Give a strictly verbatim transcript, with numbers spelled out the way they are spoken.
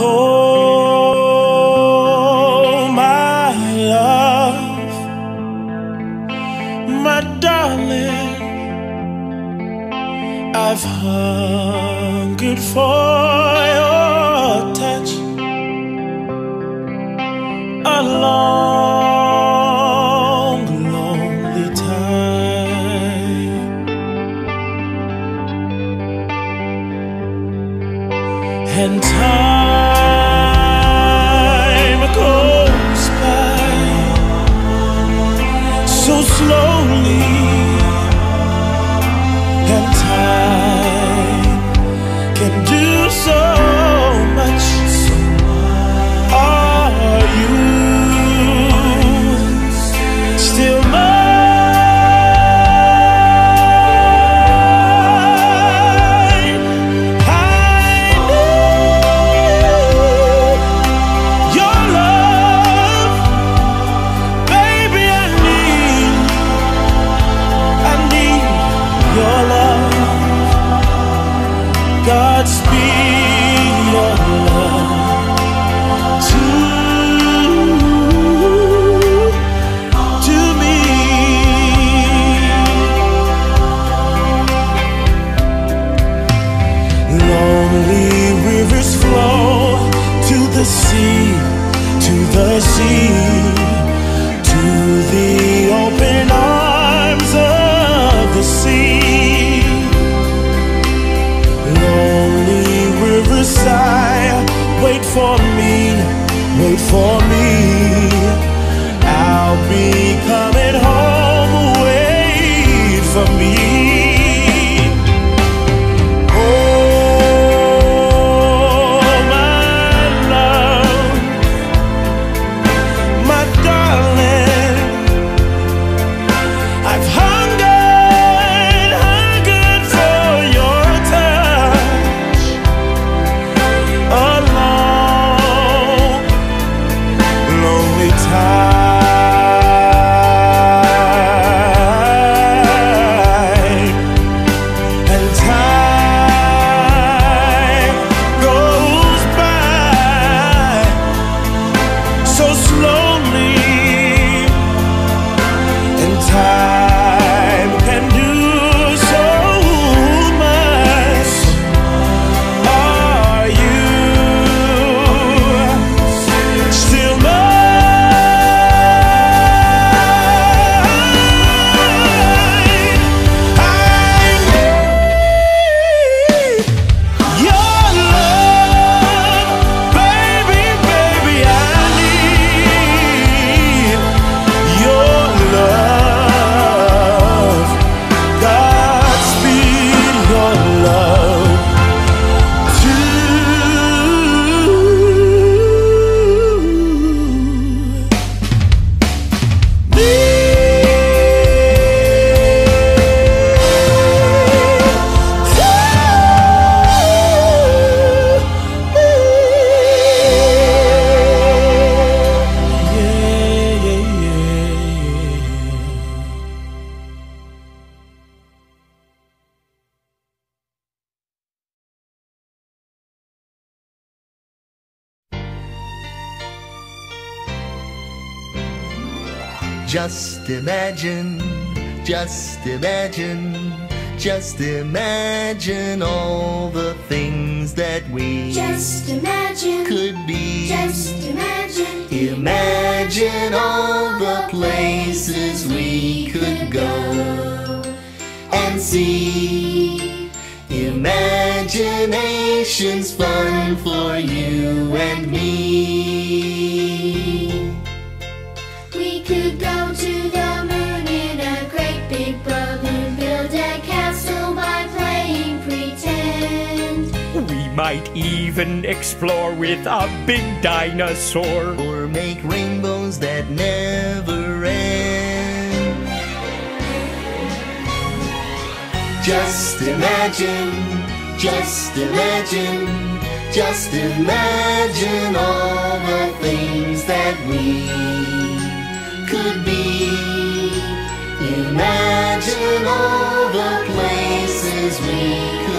Oh, my love, my darling, I've hungered for your touch a long, lonely time, and time goes by so slowly, and time can do so much. Are you still mine? I need your love, baby. I need, I need your love. Godspeed your love to, to me. Lonely rivers flow to the sea, to the sea, to the open arms of the sea. Lonely rivers sigh, wait for me, wait for me. I'll be coming home, wait for me. Oh, my love, my darling, I've hungered, hungered for your touch a long, lonely time, and time goes by so slowly, and time can do so much. Are you still mine? I need your love, baby, baby. I need your love. Godspeed your love to me. Just imagine, just imagine, just imagine all the things that we Just imagine, could be. just imagine, Imagine all the places we could go and see. Imagination's fun for you and me. we could go to the moon in a great big balloon, build a castle by playing pretend. We might even explore with a big dinosaur. Or make rainbows that never end. Just imagine, just imagine, just imagine all the things that we could be. Imagine all the places we could